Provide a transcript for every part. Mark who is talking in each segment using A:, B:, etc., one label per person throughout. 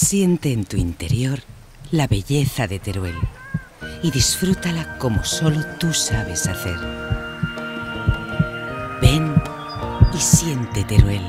A: Siente en tu interior la belleza de Teruel y disfrútala como solo tú sabes hacer. Ven y siente Teruel.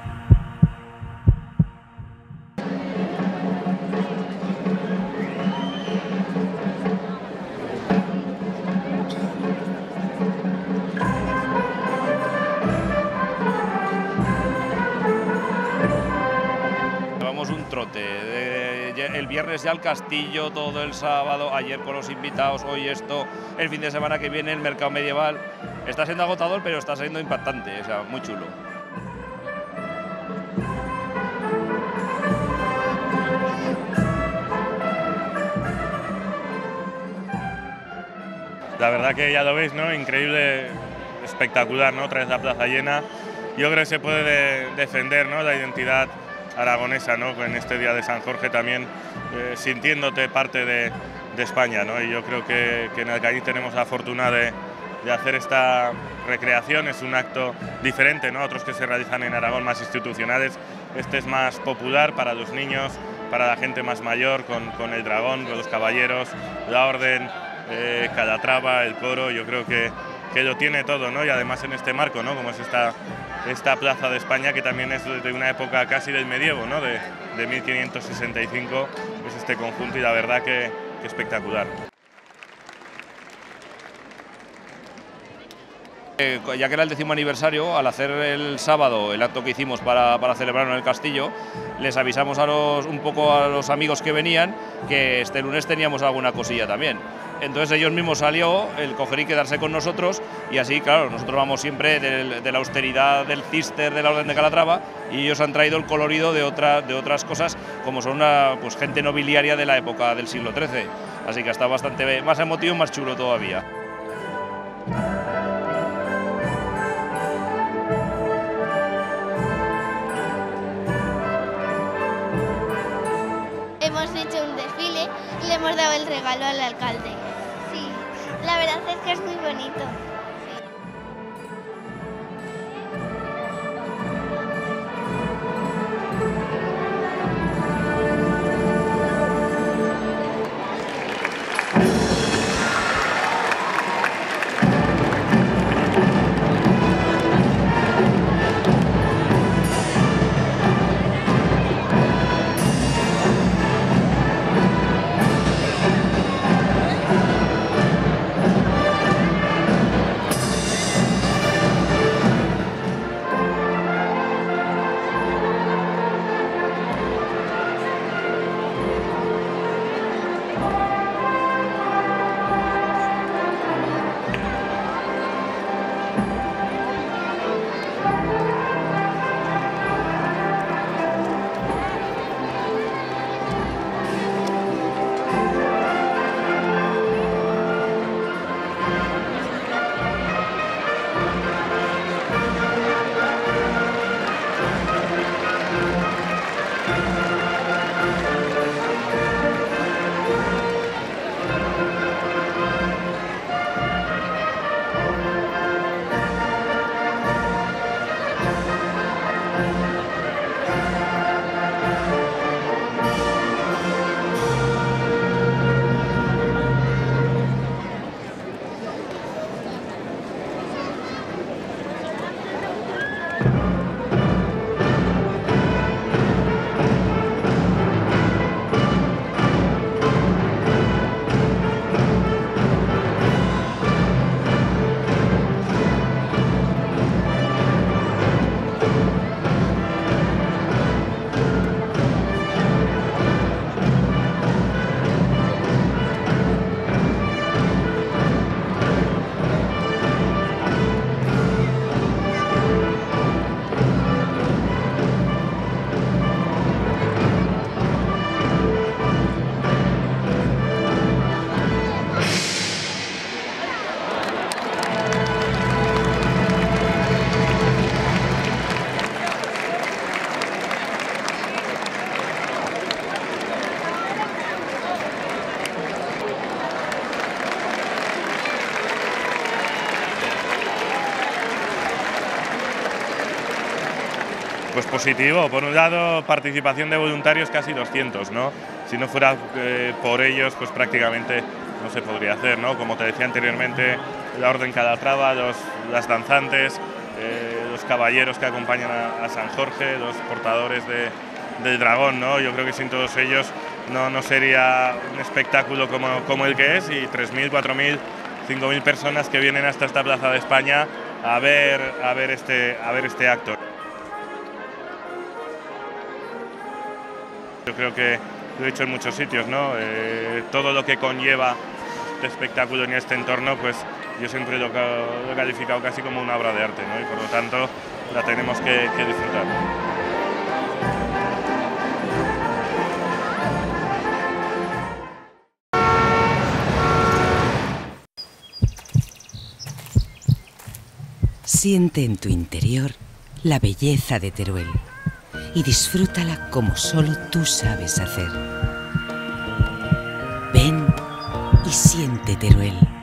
B: Llevamos un trote, el viernes ya al castillo, todo el sábado, ayer con los invitados, hoy esto, el fin de semana que viene el mercado medieval. Está siendo agotador, pero está siendo impactante, o sea, muy chulo.
C: La verdad que ya lo veis, ¿no? Increíble, espectacular, ¿no? Otra vez la plaza llena. Yo creo que se puede defender, ¿no?, la identidad aragonesa, ¿no?, en este día de San Jorge también, sintiéndote parte de España, ¿no? Y yo creo que en Alcañiz tenemos la fortuna de hacer esta recreación. Es un acto diferente, ¿no?, a otros que se realizan en Aragón más institucionales. Este es más popular para los niños, para la gente más mayor, con el dragón, con los caballeros, la orden, Calatrava, el coro. Yo creo que lo tiene todo, ¿no? Y además en este marco, ¿no?, como es esta plaza de España, que también es de una época casi del medievo, ¿no?, de 1565, es este conjunto, y la verdad que espectacular.
B: Ya que era el 10º aniversario, al hacer el sábado el acto que hicimos para celebrarlo en el castillo, les avisamos un poco a los amigos que venían que este lunes teníamos alguna cosilla también. Entonces ellos mismos salió el coger y quedarse con nosotros, y así, claro, nosotros vamos siempre de la austeridad del cister de la Orden de Calatrava, y ellos han traído el colorido de otras cosas, como son pues, gente nobiliaria de la época del siglo XIII. Así que está bastante más emotivo y más chulo todavía.
D: Hemos hecho un desfile y le hemos dado el regalo al alcalde. Sí, la verdad es que es muy bonito.
C: Pues positivo. Por un lado, participación de voluntarios casi 200, ¿no? Si no fuera por ellos, pues prácticamente no se podría hacer, ¿no? Como te decía anteriormente, la Orden Calatrava, las danzantes, los caballeros que acompañan a San Jorge, los portadores del dragón, ¿no? Yo creo que sin todos ellos no sería un espectáculo como el que es, y 3.000, 4.000, 5.000 personas que vienen hasta esta Plaza de España a ver este acto. Yo creo que lo he dicho en muchos sitios, ¿no? Todo lo que conlleva este espectáculo en este entorno, pues yo siempre lo he calificado casi como una obra de arte, ¿no? Y por lo tanto la tenemos que disfrutar.
A: Siente en tu interior la belleza de Teruel y disfrútala como solo tú sabes hacer. Ven y siente Teruel.